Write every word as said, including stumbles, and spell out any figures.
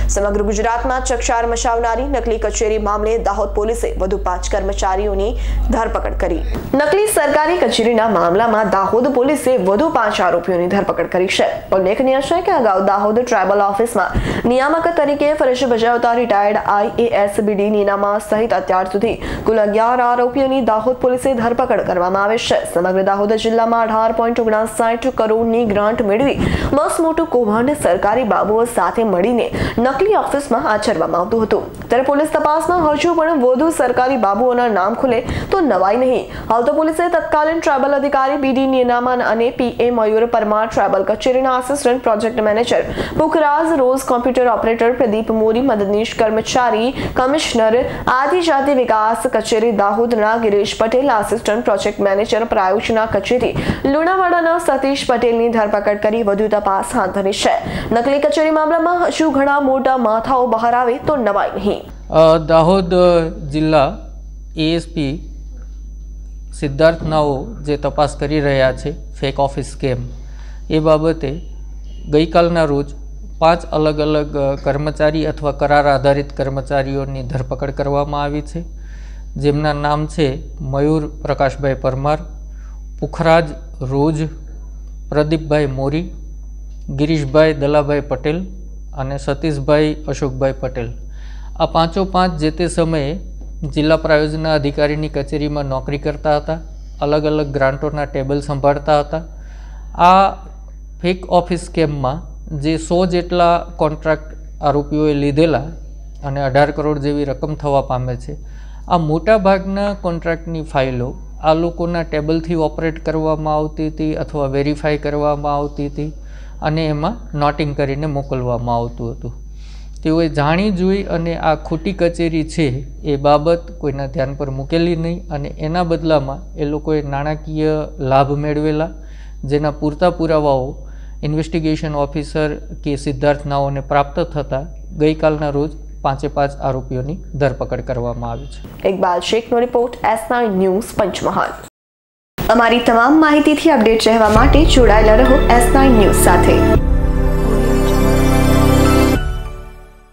સમગ્ર ગુજરાતમાં ચકચાર મચાવનારી નકલી કચેરી મામલે દાહોદ પોલીસે વધુ પાંચ કર્મચારીઓની ધરપકડ કરી। નકલી સરકારી કચેરીના મામલામાં દાહોદ પોલીસે વધુ પાંચ આરોપીઓની ધરપકડ કરી છે। ઉલ્લેખનીય છે કે અગાઉ દાહોદ ટ્રાયબલ ઓફિસમાં નિયામક તરીકે ફરજ બજાવતા રિટાયર્ડ આઈએએસ બીડી નીનામા સહિત અત્યાર સુધી કુલ અગિયાર આરોપીઓની દાહોદ પોલીસે ધરપકડ કરવામાં આવી છે। સમગ્ર દાહોદ જિલ્લામાં અઢાર પોઈન્ટ ઓગણસાઠ કરોડની ગ્રાન્ટ મેળવી મસ્ત મોટું કૌભાંડ સરકારી બાબુઓ સાથે મળીને નકલી ઓફિસમાં આચરવામાં આવતું હતું। ત્યારે પોલીસ તપાસમાં હજુ પણ વધુ સરકારી બાબુઓના નામ ખુલે તો નવાઈ નહીં। હાલ તો પોલીસે તત્કાલીન ટ્રાયબલ અધિકારી બીડી નીનામન અને પીએ મયુર પરમાર, ટ્રાયબલ કચેરીના assistant project manager Pukhraj Roz, computer operator Pradeep Mori, મદદનીશ કર્મચારી કમિશનર આદિજાતિ વિકાસ કચેરી દાહોદના Girish Patel, assistant project manager પ્રાયોજના કચેરી લુણાવાડાના સતીશ પટેલની ધરપકડ કરી વધુ તપાસ હાથ ધરી છે। નકલી કચેરી મામલામાં હજુ ઘણા મોટા માથાઓ બહાર આવે તો નવાઈ નહીં। દાહોદ જિલ્લા એએસપી સિદ્ધાર્થ નાઓ જે તપાસ કરી રહ્યા છે ફેક ઓફિસ સ્કેમ, એ બાબતે ગઈકાલના રોજ પાંચ અલગ અલગ કર્મચારી અથવા કરાર આધારિત કર્મચારીઓની ધરપકડ કરવામાં આવી છે, જેમના નામ છે મયુર પ્રકાશભાઈ પરમાર, પુખરાજ રોજ, પ્રદીપભાઈ મોરી, ગિરીશભાઈ દલાભાઈ પટેલ અને સતીશભાઈ અશોકભાઈ પટેલ। આ પાંચો પાંચ જે તે સમયે જિલ્લા પ્રાયોજના અધિકારીની કચેરીમાં નોકરી કરતા હતા, અલગ અલગ ગ્રાન્ટોના ટેબલ સંભાળતા હતા। આ ફેક ઓફિસ સ્કેમમાં જે સો જેટલા કોન્ટ્રાક્ટ આરોપીઓએ લીધેલા અને અઢાર કરોડ જેવી રકમ થવા પામે છે। આ મોટા ભાગના કોન્ટ્રાક્ટની ફાઇલો આ લોકોના ટેબલથી ઓપરેટ કરવામાં આવતી હતી અથવા વેરીફાઈ કરવામાં આવતી હતી અને એમાં નોટિંગ કરીને મોકલવામાં આવતું હતું। તેઓએ જાણી જોઈ અને આ ખોટી કચેરી છે એ બાબત કોઈના ધ્યાન પર મૂકેલી નહીં અને એના બદલામાં એ લોકોએ નાણાકીય લાભ મેળવેલા, જેના પૂરતા પુરાવાઓ ઇન્વેસ્ટિગેશન ઓફિસર કે સિદ્ધાર્થ નાઓને પ્રાપ્ત થતાં ગઈકાલના રોજ પાંચે પાંચ આરોપીઓની ધરપકડ કરવામાં આવી છે। ઇકબાલ શેખનો report, S nine news, Panchmahal. અમારી તમામ માહિતીથી અપડેટ રહેવા માટે જોડાયેલા રહો એસ નાઇન ન્યૂઝ સાથે।